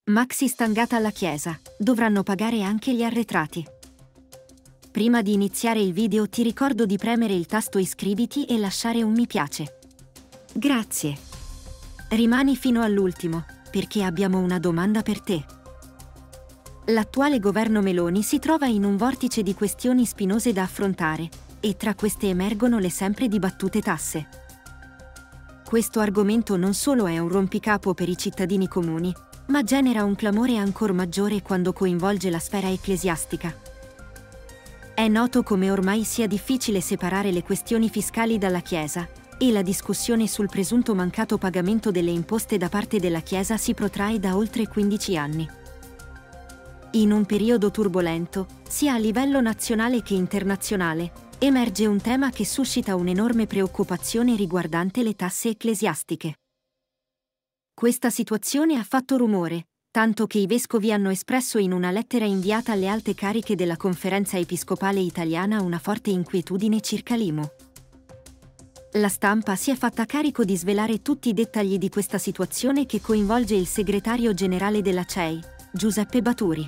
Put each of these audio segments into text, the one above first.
Maxi stangata alla chiesa, dovranno pagare anche gli arretrati. Prima di iniziare il video ti ricordo di premere il tasto iscriviti e lasciare un mi piace. Grazie. Rimani fino all'ultimo, perché abbiamo una domanda per te. L'attuale governo Meloni si trova in un vortice di questioni spinose da affrontare, e tra queste emergono le sempre dibattute tasse. Questo argomento non solo è un rompicapo per i cittadini comuni, ma genera un clamore ancor maggiore quando coinvolge la sfera ecclesiastica. È noto come ormai sia difficile separare le questioni fiscali dalla Chiesa, e la discussione sul presunto mancato pagamento delle imposte da parte della Chiesa si protrae da oltre 15 anni. In un periodo turbolento, sia a livello nazionale che internazionale, emerge un tema che suscita un'enorme preoccupazione riguardante le tasse ecclesiastiche. Questa situazione ha fatto rumore, tanto che i vescovi hanno espresso in una lettera inviata alle alte cariche della Conferenza Episcopale Italiana una forte inquietudine circa l'IMU. La stampa si è fatta carico di svelare tutti i dettagli di questa situazione che coinvolge il segretario generale della CEI, Giuseppe Baturi.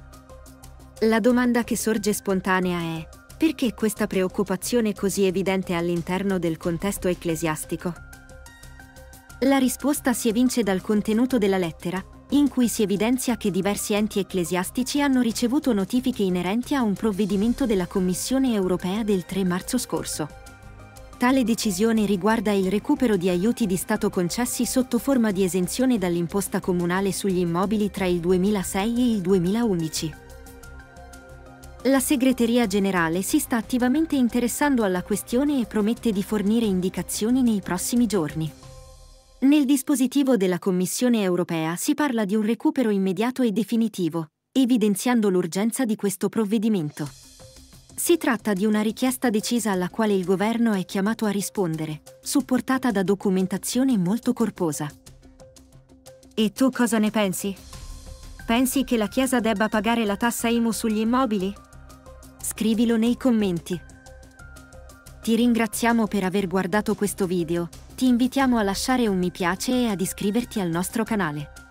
La domanda che sorge spontanea è: perché questa preoccupazione così evidente all'interno del contesto ecclesiastico? La risposta si evince dal contenuto della lettera, in cui si evidenzia che diversi enti ecclesiastici hanno ricevuto notifiche inerenti a un provvedimento della Commissione europea del 3 marzo scorso. Tale decisione riguarda il recupero di aiuti di Stato concessi sotto forma di esenzione dall'imposta comunale sugli immobili tra il 2006 e il 2011. La Segreteria Generale si sta attivamente interessando alla questione e promette di fornire indicazioni nei prossimi giorni. Nel dispositivo della Commissione europea si parla di un recupero immediato e definitivo, evidenziando l'urgenza di questo provvedimento. Si tratta di una richiesta decisa alla quale il governo è chiamato a rispondere, supportata da documentazione molto corposa. E tu cosa ne pensi? Pensi che la Chiesa debba pagare la tassa IMU sugli immobili? Scrivilo nei commenti. Ti ringraziamo per aver guardato questo video. Ti invitiamo a lasciare un mi piace e ad iscriverti al nostro canale.